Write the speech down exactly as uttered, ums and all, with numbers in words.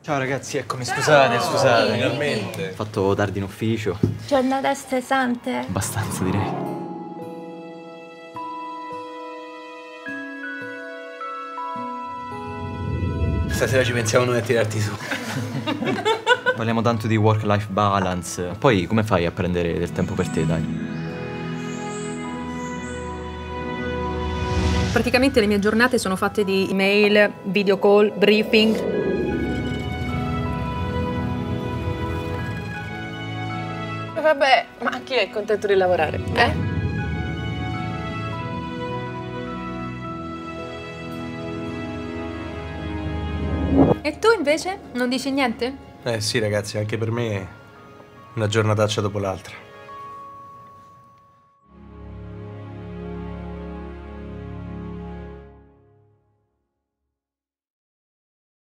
Ciao ragazzi, eccomi, scusate, scusate. Finalmente. Ho fatto tardi in ufficio. Giornata stressante? Abbastanza, direi. Stasera ci pensiamo noi a tirarti su. Parliamo tanto di work-life balance. Poi come fai a prendere del tempo per te, dai? Praticamente le mie giornate sono fatte di email, video call, briefing. Vabbè, ma chi è contento di lavorare, eh? E tu invece? Non dici niente? Eh sì ragazzi, anche per me una giornataccia dopo l'altra.